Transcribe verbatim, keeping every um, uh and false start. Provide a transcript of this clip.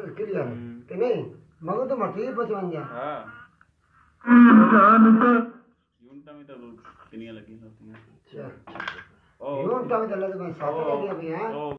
clear कि नहीं मगर तो मरती पचवंजा हां यूनिट में तो कितनी लगी होती हैं अच्छा यूनिट में तो लगे मैं साथ लगे अभी हैं